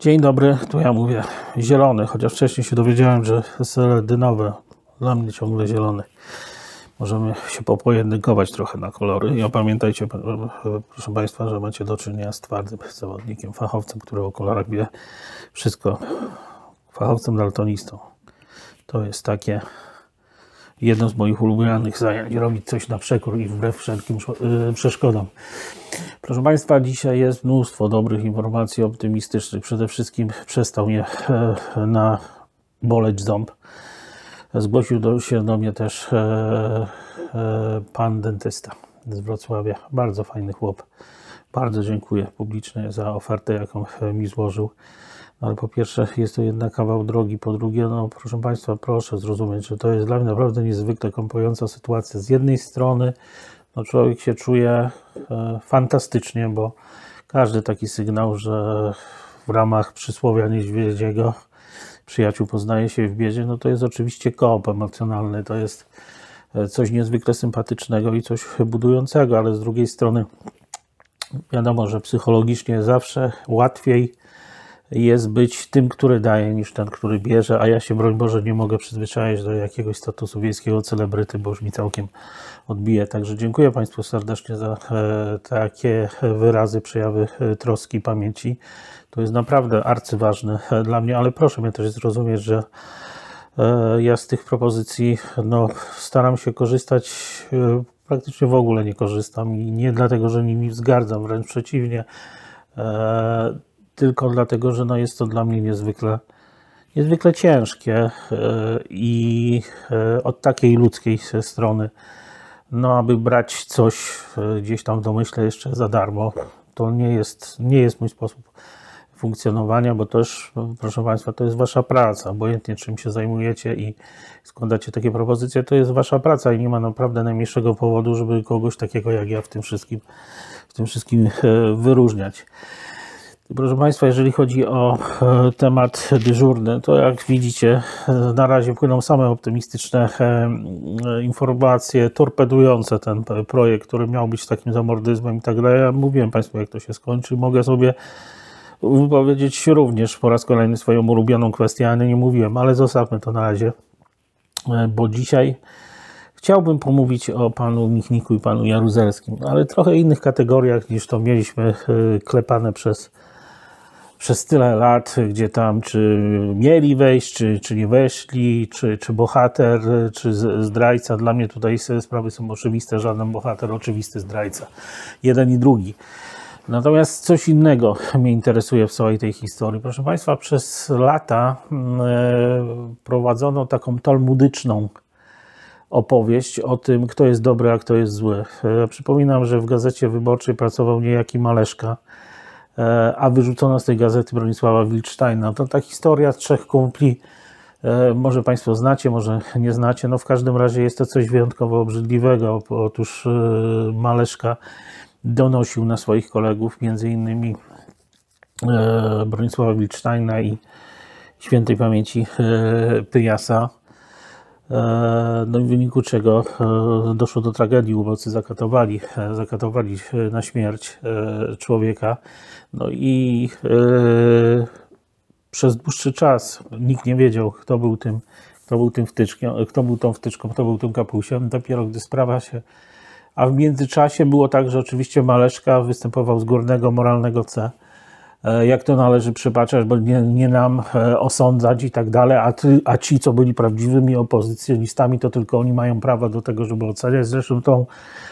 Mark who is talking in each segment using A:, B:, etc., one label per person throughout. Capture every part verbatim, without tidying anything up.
A: Dzień dobry, tu ja mówię zielony, chociaż wcześniej się dowiedziałem, że seledynowe, dla mnie ciągle zielony. Możemy się popojedynkować trochę na kolory. I pamiętajcie, proszę Państwa, że macie do czynienia z twardym zawodnikiem, fachowcem, który o kolorach wie wszystko. Fachowcem daltonistą. To jest takie jedno z moich ulubionych zajęć, robić coś na przekór i wbrew wszelkim przeszkodom. Proszę Państwa, dzisiaj jest mnóstwo dobrych informacji optymistycznych. Przede wszystkim przestał mnie na boleć ząb. Zgłosił do, się do mnie też e, e, pan dentysta z Wrocławia. Bardzo fajny chłop. Bardzo dziękuję publicznie za ofertę, jaką mi złożył. No, ale po pierwsze jest to jednak kawał drogi, po drugie, no proszę Państwa, proszę zrozumieć, że to jest dla mnie naprawdę niezwykle komponująca sytuacja. Z jednej strony no, człowiek się czuje e, fantastycznie, bo każdy taki sygnał, że w ramach przysłowia niedźwiedziego przyjaciół poznaje się w biedzie, no to jest oczywiście koop emocjonalny, to jest coś niezwykle sympatycznego i coś budującego, ale z drugiej strony wiadomo, że psychologicznie zawsze łatwiej jest być tym, który daje, niż ten, który bierze, a ja się, broń Boże, nie mogę przyzwyczaić do jakiegoś statusu wiejskiego celebryty, bo już mi całkiem odbije. Także dziękuję Państwu serdecznie za e, takie wyrazy, przejawy e, troski, pamięci. To jest naprawdę arcyważne e, dla mnie, ale proszę mnie też zrozumieć, że e, ja z tych propozycji no, staram się korzystać, e, praktycznie w ogóle nie korzystam i nie dlatego, że nimi wzgardzam, wręcz przeciwnie, e, tylko dlatego, że no jest to dla mnie niezwykle, niezwykle ciężkie i od takiej ludzkiej strony, no aby brać coś gdzieś tam w domyśle jeszcze za darmo, to nie jest, nie jest mój sposób funkcjonowania, bo też, proszę Państwa, to jest Wasza praca, obojętnie czym się zajmujecie i składacie takie propozycje, to jest Wasza praca i nie ma naprawdę najmniejszego powodu, żeby kogoś takiego jak ja w tym wszystkim, w tym wszystkim wyróżniać. Proszę Państwa, jeżeli chodzi o temat dyżurny, to jak widzicie, na razie płyną same optymistyczne informacje, torpedujące ten projekt, który miał być takim zamordyzmem i tak dalej. Ja mówiłem Państwu, jak to się skończy. Mogę sobie wypowiedzieć również po raz kolejny swoją ulubioną kwestię, ale nie mówiłem, ale zostawmy to na razie, bo dzisiaj chciałbym pomówić o panu Michniku i panu Jaruzelskim, ale trochę innych kategoriach niż to mieliśmy klepane przez przez tyle lat, gdzie tam czy mieli wejść, czy, czy nie weszli, czy, czy bohater, czy zdrajca. Dla mnie tutaj sprawy są oczywiste, żaden bohater, oczywisty zdrajca. Jeden i drugi. Natomiast coś innego mnie interesuje w całej tej historii. Proszę Państwa, przez lata prowadzono taką talmudyczną opowieść o tym, kto jest dobry, a kto jest zły. Przypominam, że w Gazecie Wyborczej pracował niejaki Maleszka, a wyrzucono z tej gazety Bronisława Wildsteina. To ta historia trzech kumpli, może Państwo znacie, może nie znacie, no w każdym razie jest to coś wyjątkowo obrzydliwego. Otóż Maleszka donosił na swoich kolegów, między innymi Bronisława Wildsteina i świętej pamięci Pyjasa, no w wyniku czego doszło do tragedii, ubocy zakatowali, zakatowali na śmierć człowieka. No i e, przez dłuższy czas nikt nie wiedział, kto był tym, kto był tym wtyczkiem, kto był tą wtyczką, kto był tym kapusiem. Dopiero gdy sprawa się... A w międzyczasie było tak, że oczywiście Maleszka występował z górnego moralnego C. Jak to należy przebaczać, bo nie, nie nam osądzać i tak dalej, a, ty, a ci, co byli prawdziwymi opozycjonistami, to tylko oni mają prawo do tego, żeby oceniać. Zresztą tą,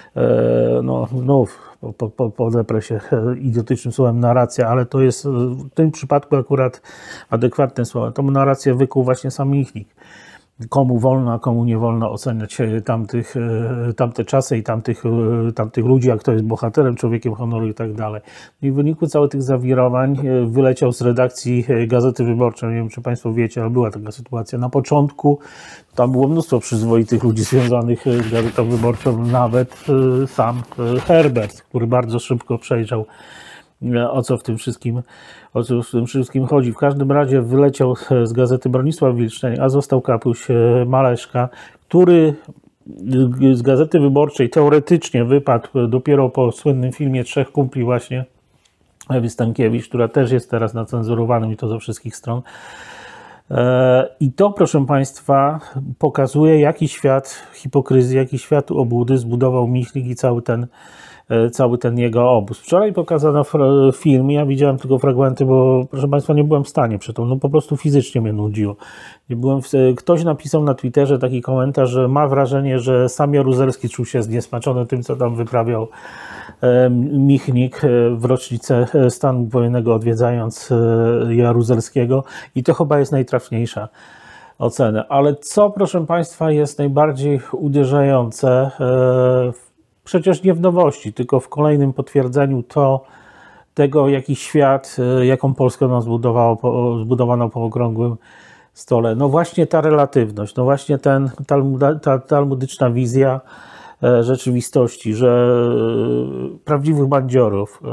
A: no znów po, po, podeprę się idiotycznym słowem narracja, ale to jest w tym przypadku akurat adekwatne słowo. Tą narrację wykuł właśnie sam Michnik. Komu wolno, a komu nie wolno oceniać tamtych, tamte czasy i tamtych, tamtych ludzi, a kto jest bohaterem, człowiekiem honoru i tak dalej. I w wyniku całych tych zawirowań wyleciał z redakcji Gazety Wyborczej. Nie wiem, czy Państwo wiecie, ale była taka sytuacja. Na początku tam było mnóstwo przyzwoitych ludzi związanych z Gazetą Wyborczą, nawet sam Herbert, który bardzo szybko przejrzał, o co w tym wszystkim, o co w tym wszystkim chodzi. W każdym razie wyleciał z gazety Bronisław Wildstein, a został kapuś Maleszka, który z Gazety Wyborczej teoretycznie wypadł dopiero po słynnym filmie Trzech Kumpli właśnie Ewy Stankiewicz, która też jest teraz na cenzurowanym i to ze wszystkich stron. I to, proszę Państwa, pokazuje, jaki świat hipokryzji, jaki świat obłudy zbudował Michnik i cały ten, cały ten jego obóz. Wczoraj pokazano film, ja widziałem tylko fragmenty, bo proszę Państwa, nie byłem w stanie przy tym, no po prostu fizycznie mnie nudziło. Nie byłem w... Ktoś napisał na Twitterze taki komentarz, że ma wrażenie, że sam Jaruzelski czuł się zniesmaczony tym, co tam wyprawiał Michnik w rocznicę stanu wojennego, odwiedzając Jaruzelskiego, i to chyba jest najtrafniejsza ocena. Ale co, proszę Państwa, jest najbardziej uderzające, przecież nie w nowości, tylko w kolejnym potwierdzeniu to, tego, jaki świat, jaką Polskę nam zbudowało, zbudowano po okrągłym stole. No właśnie ta relatywność, no właśnie ten, ta talmudyczna wizja rzeczywistości, że prawdziwych bandziorów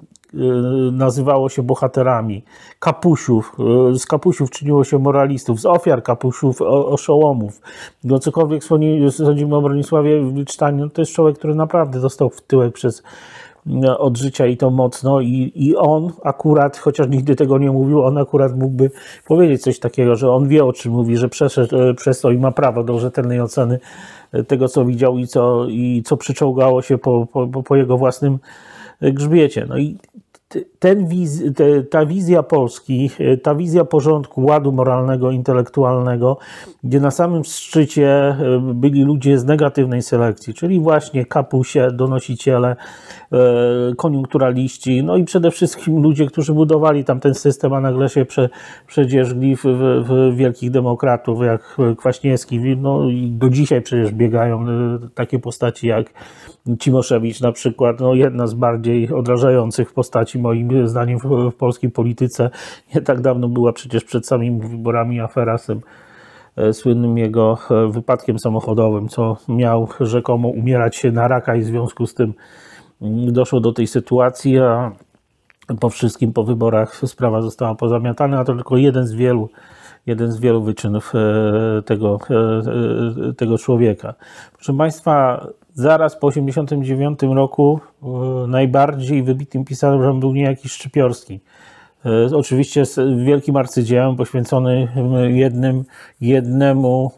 A: nazywało się bohaterami, kapusiów, z kapusiów czyniło się moralistów, z ofiar kapusiów oszołomów. No cokolwiek sądzimy o Bronisławie Wildstein, no to jest człowiek, który naprawdę dostał w tyłek przez od życia i to mocno, i, i on akurat, chociaż nigdy tego nie mówił, on akurat mógłby powiedzieć coś takiego, że on wie, o czym mówi, że przeszedł przez to i ma prawo do rzetelnej oceny tego, co widział i co, i co przyczołgało się po, po, po jego własnym grzbiecie. No i ten wiz, te, ta wizja Polski, ta wizja porządku, ładu moralnego, intelektualnego, gdzie na samym szczycie byli ludzie z negatywnej selekcji, czyli właśnie kapusie, donosiciele, koniunkturaliści, no i przede wszystkim ludzie, którzy budowali tam ten system, a nagle się prze, przedzierzli w, w, w wielkich demokratów, jak Kwaśniewski, no i do dzisiaj przecież biegają takie postaci jak Cimoszewicz na przykład, no jedna z bardziej odrażających postaci moim zdaniem w, w polskiej polityce. Nie tak dawno była przecież przed samymi wyborami afera z tym słynnym jego wypadkiem samochodowym, co miał rzekomo umierać na raka i w związku z tym doszło do tej sytuacji, a po wszystkim, po wyborach sprawa została pozamiatana, a to tylko jeden z wielu, jeden z wielu wyczynów tego, tego człowieka. Proszę Państwa, zaraz po osiemdziesiątym dziewiątym roku najbardziej wybitnym pisarzem był niejaki Szczypiorski. Oczywiście wielkim arcydziełem poświęcony jednym, jednemu,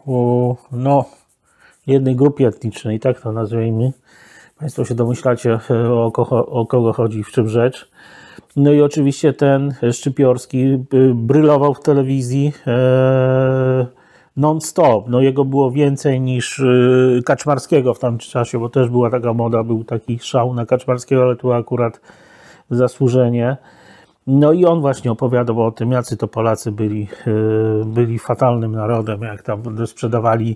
A: no, jednej grupie etnicznej, tak to nazwijmy. Państwo się domyślacie, o kogo, o kogo chodzi, w czym rzecz. No i oczywiście ten Szczypiorski brylował w telewizji non-stop. No jego było więcej niż Kaczmarskiego w tamtym czasie, bo też była taka moda, był taki szał na Kaczmarskiego, ale tu akurat zasłużenie. No i on właśnie opowiadał o tym, jacy to Polacy byli, byli fatalnym narodem, jak tam sprzedawali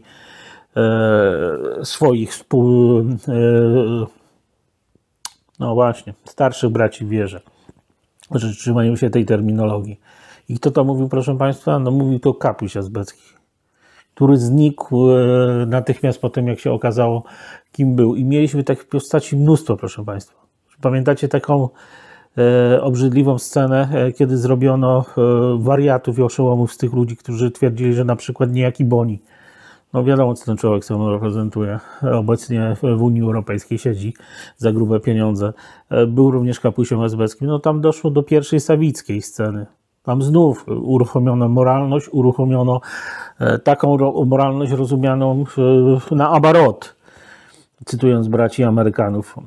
A: swoich współ... no właśnie, starszych braci w wierze, że trzymają się tej terminologii. I kto to mówił, proszę Państwa? No mówił to Kapuś Azbecki, który znikł natychmiast po tym, jak się okazało, kim był. I mieliśmy takich postaci mnóstwo, proszę Państwa. Pamiętacie taką e, obrzydliwą scenę, e, kiedy zrobiono e, wariatów i oszołomów z tych ludzi, którzy twierdzili, że na przykład niejaki Boni, no wiadomo, co ten człowiek sobą reprezentuje, obecnie w Unii Europejskiej siedzi za grube pieniądze, e, był również Kapusiem Azbeckim. No tam doszło do pierwszej sawickiej sceny. Tam znów uruchomiono moralność, uruchomiono taką moralność rozumianą na abarot, cytując braci Amerykanów.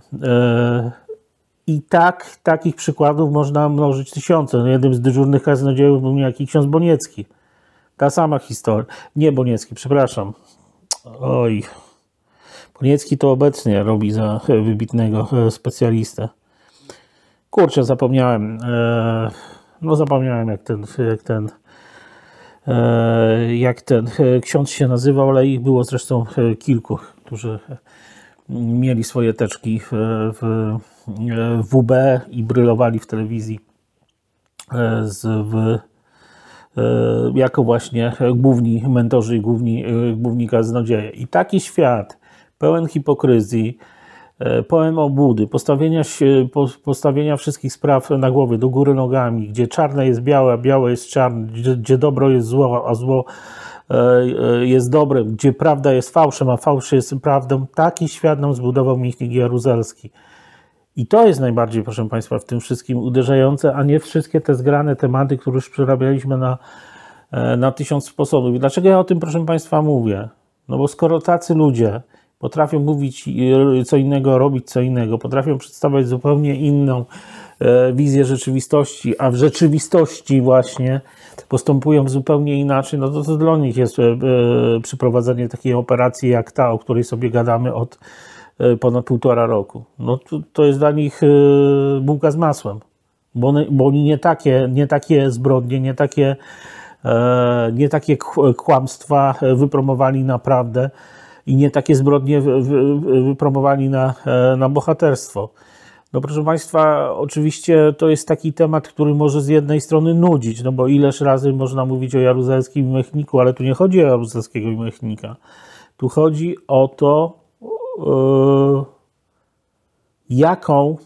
A: I tak, takich przykładów można mnożyć tysiące. No jednym z dyżurnych kaznodziejów był niejaki ksiądz Boniecki. Ta sama historia. Nie Boniecki, przepraszam. Oj. Boniecki to obecnie robi za wybitnego specjalistę. Kurczę, zapomniałem. No zapomniałem, jak ten, jak ten, jak ten ksiądz się nazywał, ale ich było zresztą kilku, którzy mieli swoje teczki w, w W B i brylowali w telewizji z, w, jako właśnie główni mentorzy i główni, główni kaznodzieje. I taki świat pełen hipokryzji, pełen obłudy, postawienia, postawienia wszystkich spraw na głowie, do góry nogami, gdzie czarne jest białe, a białe jest czarne, gdzie, gdzie dobro jest zło, a zło jest dobrem, gdzie prawda jest fałszem, a fałsz jest prawdą. Taki świat nam zbudował Michnik Jaruzelski. I to jest najbardziej, proszę Państwa, w tym wszystkim uderzające, a nie wszystkie te zgrane tematy, które już przerabialiśmy na, na tysiąc sposobów. I dlaczego ja o tym, proszę Państwa, mówię? No bo skoro tacy ludzie potrafią mówić co innego, robić co innego, potrafią przedstawiać zupełnie inną wizję rzeczywistości, a w rzeczywistości właśnie postępują zupełnie inaczej, no to, to dla nich jest przeprowadzenie takiej operacji jak ta, o której sobie gadamy od ponad półtora roku. No to, to jest dla nich bułka z masłem, bo, one, bo oni nie takie, nie takie zbrodnie, nie takie, nie takie kłamstwa wypromowali na prawdę i nie takie zbrodnie wypromowali na, na bohaterstwo. No proszę Państwa, oczywiście to jest taki temat, który może z jednej strony nudzić, no bo ileż razy można mówić o Jaruzelskim Mechniku, ale tu nie chodzi o Jaruzelskiego Mechnika. Tu chodzi o to, yy, jaką,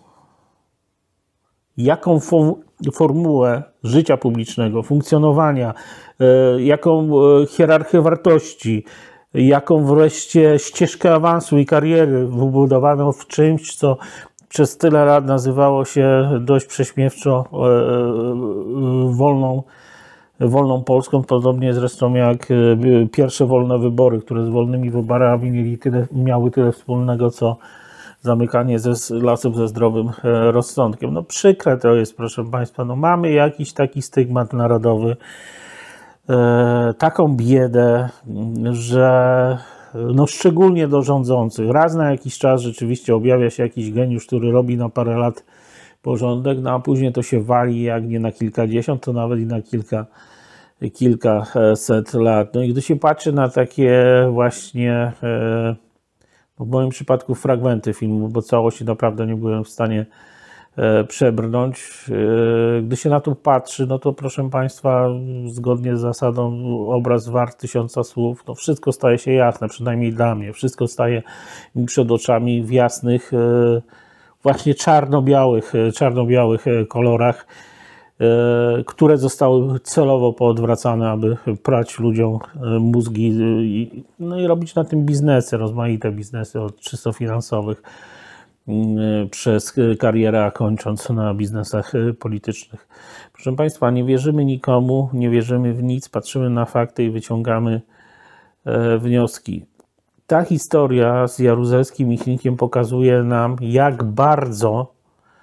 A: jaką formułę życia publicznego, funkcjonowania, yy, jaką yy, hierarchię wartości, jaką wreszcie ścieżkę awansu i kariery wybudowano w czymś, co przez tyle lat nazywało się dość prześmiewczo e, e, wolną, wolną Polską, podobnie zresztą jak e, pierwsze wolne wybory, które z wolnymi wyborami mieli tyle, miały tyle wspólnego, co zamykanie ze, lasów ze zdrowym e, rozsądkiem. No przykre to jest, proszę Państwa, no mamy jakiś taki stygmat narodowy, e, taką biedę, że no szczególnie do rządzących. Raz na jakiś czas rzeczywiście objawia się jakiś geniusz, który robi na parę lat porządek, no a później to się wali, jak nie na kilkadziesiąt, to nawet i na kilka, kilkaset lat. No i gdy się patrzy na takie właśnie, w moim przypadku fragmenty filmu, bo całości naprawdę nie byłem w stanie przebrnąć. Gdy się na to patrzy, no to proszę Państwa, zgodnie z zasadą obraz wart tysiąca słów, no wszystko staje się jasne, przynajmniej dla mnie. Wszystko staje mi przed oczami w jasnych, właśnie czarno-białych, czarno-białych kolorach, które zostały celowo poodwracane, aby prać ludziom mózgi, no i robić na tym biznesy, rozmaite biznesy od czysto finansowych, przez karierę, a kończąc na biznesach politycznych. Proszę Państwa, nie wierzymy nikomu, nie wierzymy w nic, patrzymy na fakty i wyciągamy wnioski. Ta historia z Jaruzelskim Michnikiem pokazuje nam, jak bardzo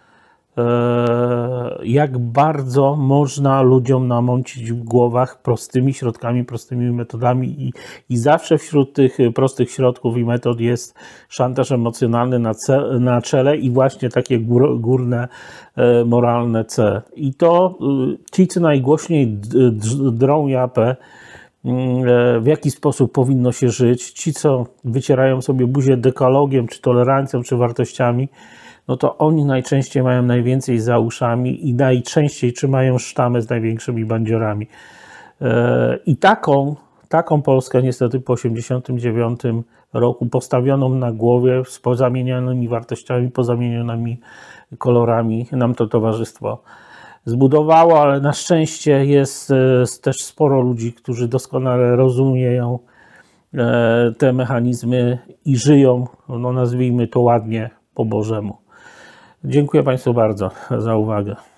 A: jak bardzo można ludziom namącić w głowach prostymi środkami, prostymi metodami i, i zawsze wśród tych prostych środków i metod jest szantaż emocjonalny na, ce, na czele i właśnie takie gór, górne e, moralne C. I to ci, co najgłośniej drą japę, w jaki sposób powinno się żyć, ci, co wycierają sobie buzię dekalogiem, czy tolerancją, czy wartościami, no to oni najczęściej mają najwięcej za uszami i najczęściej trzymają sztamę z największymi bandziorami. I taką, taką Polskę niestety po osiemdziesiątym dziewiątym roku, postawioną na głowie, z pozamienianymi wartościami, pozamienionymi kolorami, nam to towarzystwo zbudowało, ale na szczęście jest też sporo ludzi, którzy doskonale rozumieją te mechanizmy i żyją, no nazwijmy to ładnie, po Bożemu. Dziękuję Państwu bardzo za uwagę.